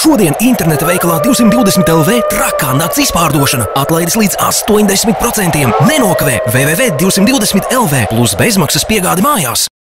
Šodien interneta veikalā 220 LV trakā nakts izpārdošana. Atlaides līdz 80%. Nenokavē www.220 LV plus bezmaksas piegāde mājās.